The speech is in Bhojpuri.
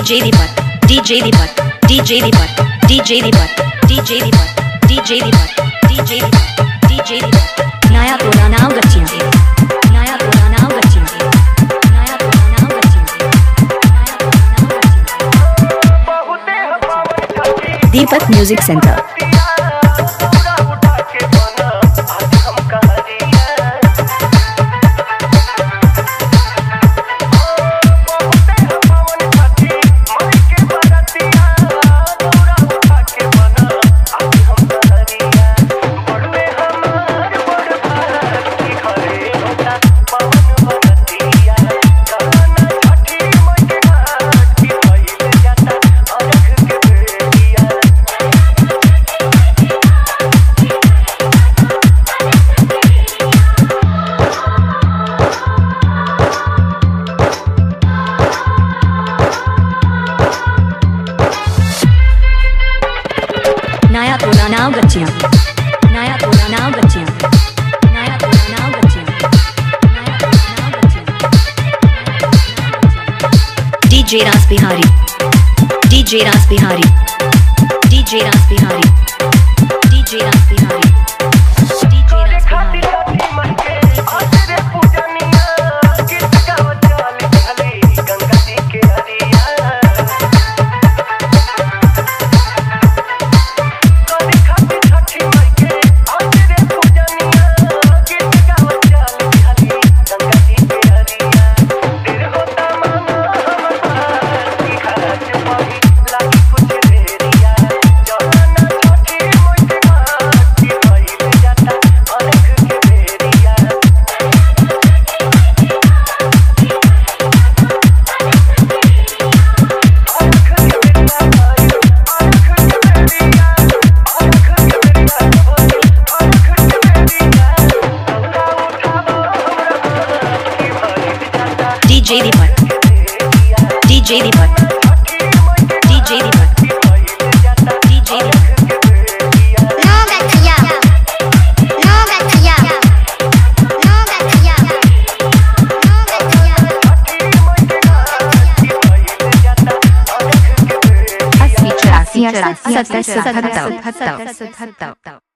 DJ Deepak, DJ Deepak, DJ Deepak, DJ Deepak, DJ Deepak, DJ Deepak, DJ Deepak, DJ Deepak. नया पुराना गच्चियाँ, नया पुराना गच्चियाँ, नया पुराना गच्चियाँ। दीपक म्यूजिक सेंटर। नया पुराना गच्चियाँ, नया पुराना गच्चियाँ, नया पुराना गच्चियाँ, नया पुराना गच्चियाँ। DJ रास बिहारी, DJ रास बिहारी, DJ रास बिहारी, DJ रास बिहारी, DJ रास Bihari. DJ Deepak, DJ Deepak, DJ Deepak, DJ Deepak. No gacchia, no gacchia, no gacchia, no gacchia. 80 84 70 77